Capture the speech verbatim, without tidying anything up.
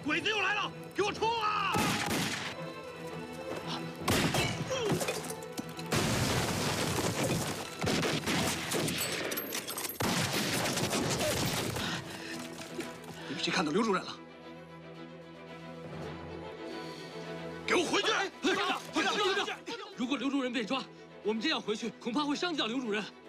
鬼子又来了，给我冲啊！ 你们谁看到刘主任了？ 给我回去！ 团长，团长，团长，如果刘主任被抓，我们真要回去，恐怕会伤及到刘主任。